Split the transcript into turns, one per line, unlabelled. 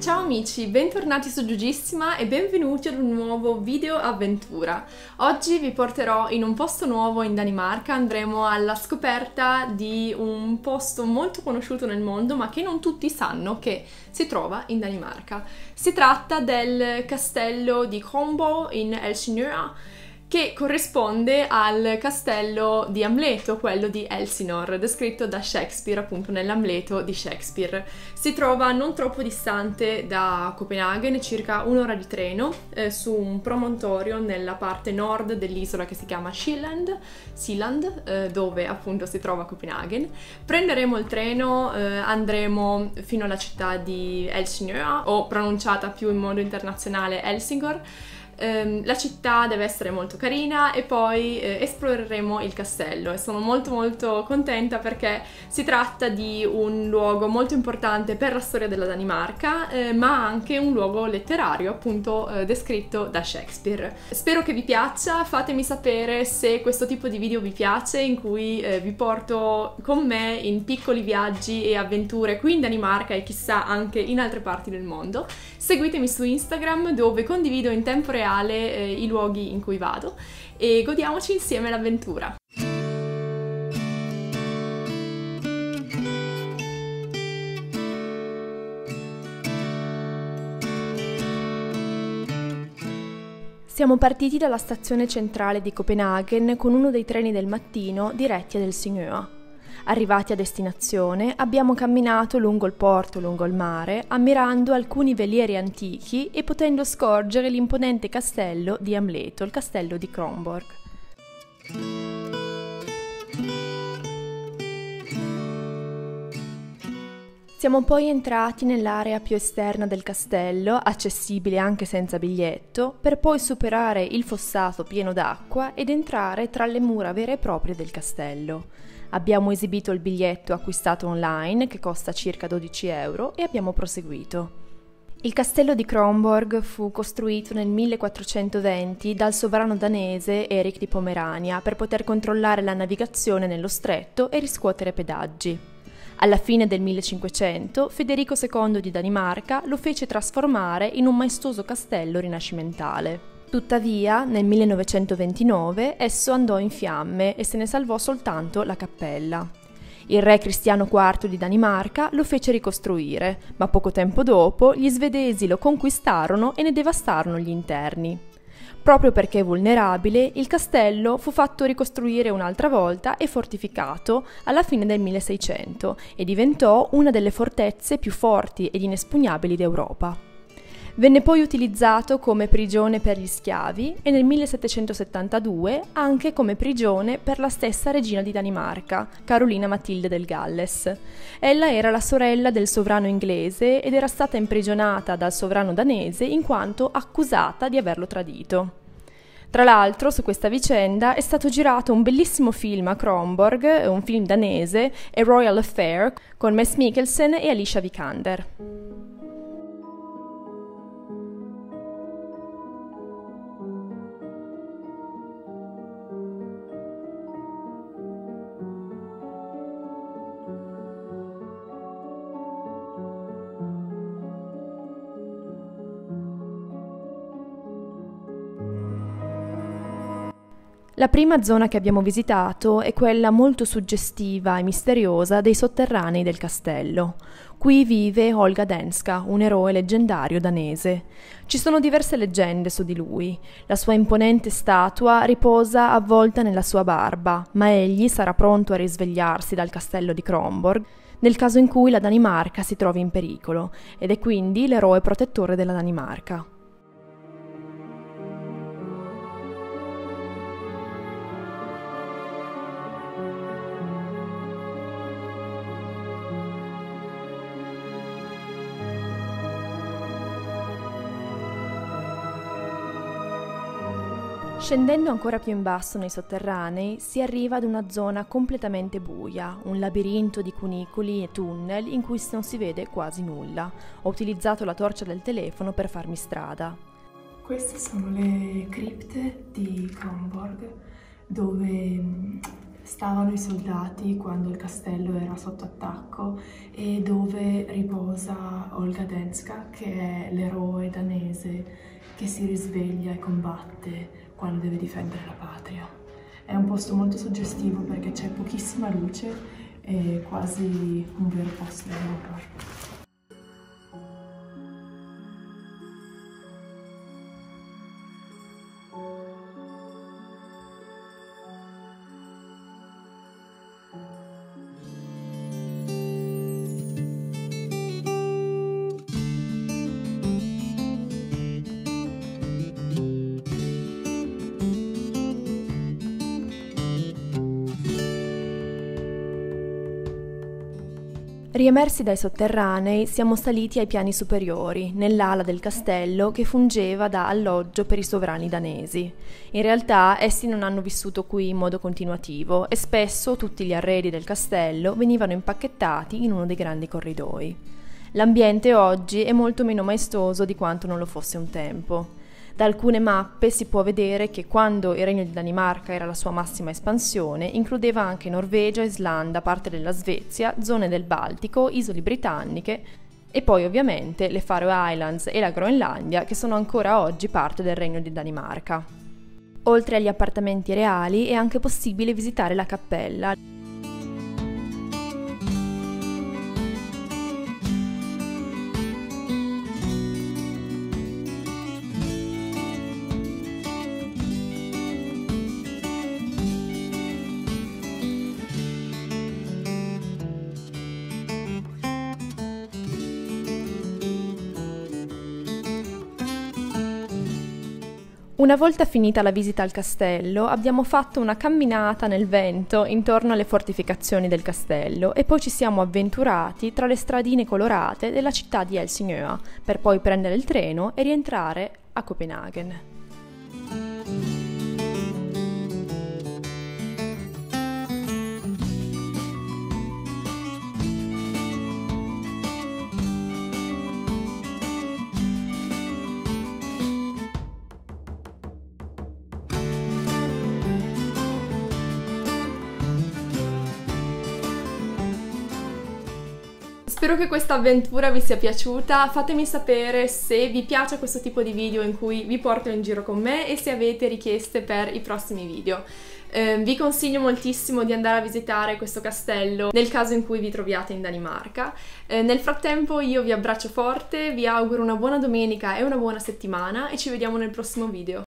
Ciao amici, bentornati su Giugissima e benvenuti ad un nuovo video avventura. Oggi vi porterò in un posto nuovo in Danimarca, andremo alla scoperta di un posto molto conosciuto nel mondo ma che non tutti sanno che si trova in Danimarca. Si tratta del castello di Kronborg in Helsingør, che corrisponde al castello di Amleto, quello di Elsinore, descritto da Shakespeare appunto nell'Amleto di Shakespeare. Si trova non troppo distante da Copenaghen, circa un'ora di treno, su un promontorio nella parte nord dell'isola che si chiama Sealand, dove appunto si trova Copenaghen. Prenderemo il treno, andremo fino alla città di Helsingør, o pronunciata più in modo internazionale Helsingør. La città deve essere molto carina e poi esploreremo il castello e sono molto contenta perché si tratta di un luogo molto importante per la storia della Danimarca, ma anche un luogo letterario appunto descritto da Shakespeare. Spero che vi piaccia, fatemi sapere se questo tipo di video vi piace, in cui vi porto con me in piccoli viaggi e avventure qui in Danimarca e chissà anche in altre parti del mondo. Seguitemi su Instagram, dove condivido in tempo reale i luoghi in cui vado, e godiamoci insieme l'avventura. Siamo partiti dalla stazione centrale di Copenaghen con uno dei treni del mattino diretti ad Helsingør. Arrivati a destinazione, abbiamo camminato lungo il porto, lungo il mare, ammirando alcuni velieri antichi e potendo scorgere l'imponente castello di Amleto, il castello di Kronborg. Siamo poi entrati nell'area più esterna del castello, accessibile anche senza biglietto, per poi superare il fossato pieno d'acqua ed entrare tra le mura vere e proprie del castello. Abbiamo esibito il biglietto acquistato online, che costa circa 12 euro, e abbiamo proseguito. Il castello di Kronborg fu costruito nel 1420 dal sovrano danese Erik di Pomerania per poter controllare la navigazione nello stretto e riscuotere pedaggi. Alla fine del 1500 Federico II di Danimarca lo fece trasformare in un maestoso castello rinascimentale. Tuttavia, nel 1929 esso andò in fiamme e se ne salvò soltanto la cappella. Il re Cristiano IV di Danimarca lo fece ricostruire, ma poco tempo dopo gli svedesi lo conquistarono e ne devastarono gli interni. Proprio perché vulnerabile, il castello fu fatto ricostruire un'altra volta e fortificato alla fine del 1600 e diventò una delle fortezze più forti ed inespugnabili d'Europa. Venne poi utilizzato come prigione per gli schiavi e nel 1772 anche come prigione per la stessa regina di Danimarca, Carolina Matilde del Galles. Ella era la sorella del sovrano inglese ed era stata imprigionata dal sovrano danese in quanto accusata di averlo tradito. Tra l'altro, su questa vicenda è stato girato un bellissimo film a Kronborg, un film danese, A Royal Affair, con Mads Mikkelsen e Alicia Vikander. La prima zona che abbiamo visitato è quella molto suggestiva e misteriosa dei sotterranei del castello. Qui vive Olga Danska, un eroe leggendario danese. Ci sono diverse leggende su di lui. La sua imponente statua riposa avvolta nella sua barba, ma egli sarà pronto a risvegliarsi dal castello di Kronborg nel caso in cui la Danimarca si trovi in pericolo, ed è quindi l'eroe protettore della Danimarca. Scendendo ancora più in basso nei sotterranei si arriva ad una zona completamente buia, un labirinto di cunicoli e tunnel in cui non si vede quasi nulla. Ho utilizzato la torcia del telefono per farmi strada. Queste sono le cripte di Kronborg, dove stavano i soldati quando il castello era sotto attacco e dove riposa Olga Denska, che è l'eroe danese che si risveglia e combatte quando deve difendere la patria. È un posto molto suggestivo perché c'è pochissima luce e quasi un vero posto d'horror. Riemersi dai sotterranei, siamo saliti ai piani superiori, nell'ala del castello che fungeva da alloggio per i sovrani danesi. In realtà essi non hanno vissuto qui in modo continuativo e spesso tutti gli arredi del castello venivano impacchettati in uno dei grandi corridoi. L'ambiente oggi è molto meno maestoso di quanto non lo fosse un tempo. Da alcune mappe si può vedere che quando il Regno di Danimarca era alla sua massima espansione, includeva anche Norvegia, Islanda, parte della Svezia, zone del Baltico, isole britanniche e poi ovviamente le Faroe Islands e la Groenlandia, che sono ancora oggi parte del Regno di Danimarca. Oltre agli appartamenti reali è anche possibile visitare la cappella. Una volta finita la visita al castello, abbiamo fatto una camminata nel vento intorno alle fortificazioni del castello e poi ci siamo avventurati tra le stradine colorate della città di Helsingør, per poi prendere il treno e rientrare a Copenaghen. Spero che questa avventura vi sia piaciuta, fatemi sapere se vi piace questo tipo di video in cui vi porto in giro con me e se avete richieste per i prossimi video. Vi consiglio moltissimo di andare a visitare questo castello nel caso in cui vi troviate in Danimarca. Nel frattempo io vi abbraccio forte, vi auguro una buona domenica e una buona settimana e ci vediamo nel prossimo video.